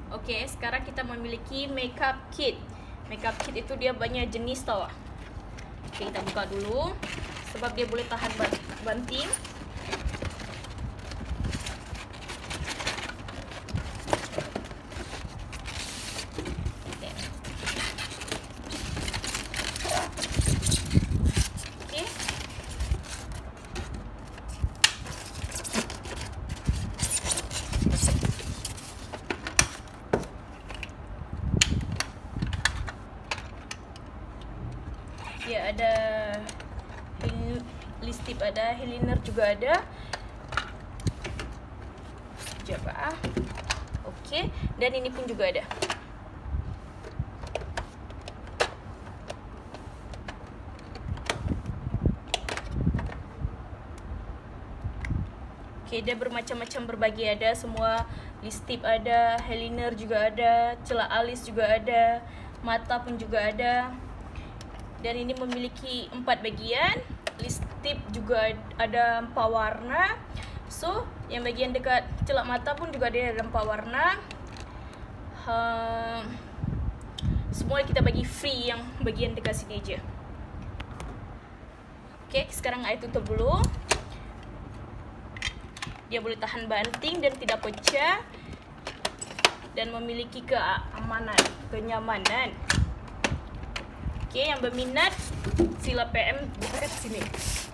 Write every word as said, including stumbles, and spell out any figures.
Okey, sekarang kita memiliki makeup kit. Makeup kit itu dia banyak jenis tau. Okey, kita buka dulu sebab dia boleh tahan banting. Dia ada list tip, ada eyeliner juga ada. Sekejap ah. Okey, dan ini pun juga ada. Okey, dia bermacam-macam berbagi, ada semua list tip ada, eyeliner juga ada, celak alis juga ada, mata pun juga ada. Dan ini memiliki empat bagian. List tip juga ada empat warna. So, yang bagian dekat celak mata pun juga ada empat warna. Uh, semua kita bagi free yang bagian dekat sini je. Okay, sekarang saya tutup dulu. Dia boleh tahan banting dan tidak pecah. Dan memiliki keamanan, kenyamanan. Okay, yang berminat sila P M dekat sini.